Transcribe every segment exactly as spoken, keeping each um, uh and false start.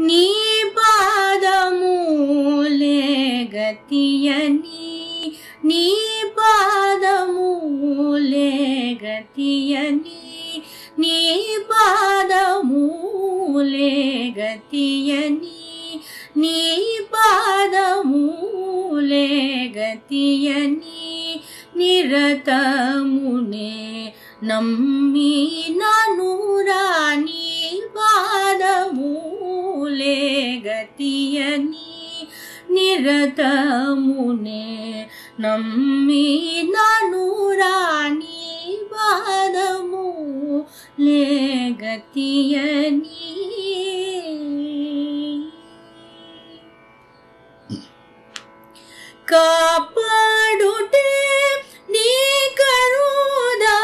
నీ పాదములే గతియని నీ పాదములే గతియని నీ పాదములే గతియని నీ పాదములే గతియని నిరతమునే నమ్మి ననురా నీ పాదములే గతియని నిరతమునే నమ్మి ననురా నీ పాదములే గతియని కాపాడుటే నీ కరుణా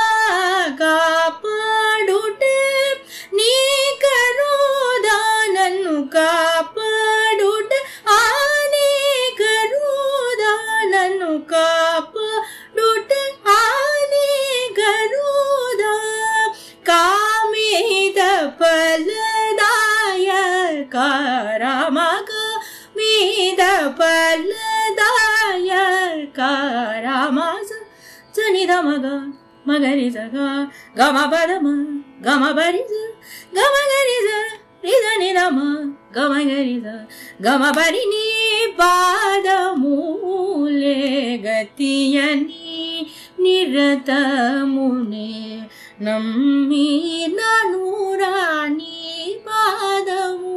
కాపాడుటే నీ కరుణా నన్ను కాపాడుటే ఆ నీ కరుణా నన్ను కాపాడుటే ఆ నీ కరుణా కామిత ఫలదాయ కారమక మీద ఫలదాయ కారమస జనిద మగ మగరిజ గమ పదమ గమ పరిజ గమ గరిజ రిజ నిరమ గమ గరిజ గమ పరి నీ పాదములే గతియని నిరతమునే నమ్మి ననురా నీ పాదము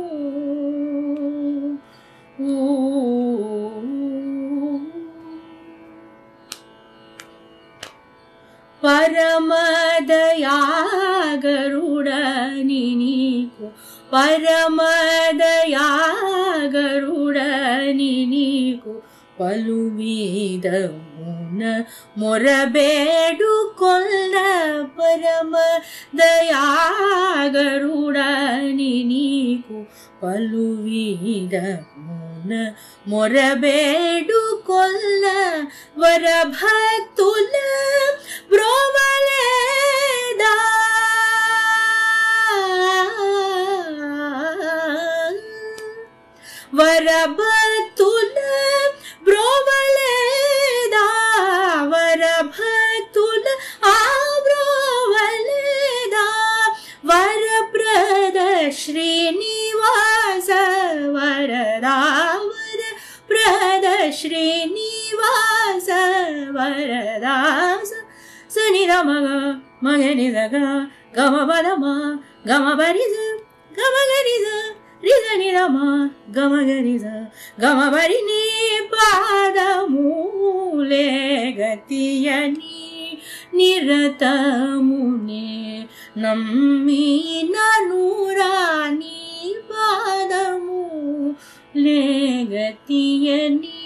పరమదయాగరుడని నీకు పరమదయాగరుడని నీకు పలువిధమున మొరబేడు కొల్ల పరమదయాగరుడని నీకు పలువిధమున మొరబేడు కొల్ల వరభక్తుల బ్రోవలేదా వరభక్తుల బ్రోవలేదా వరభక్తుల ఆ బ్రోవలేదా వరప్రద శ్రీనివాస వరదా వరప్రద శ్రీనివాస వరదాస సనిద మగ మగనిద గమ పదమ గమ పరిజ గమ గరిజ రిజ నిరమ గమ గరిజ గమ పరి నీ పాదములే గతియని నిరతమునే నమ్మి ననురా నీ పాదములే గతియని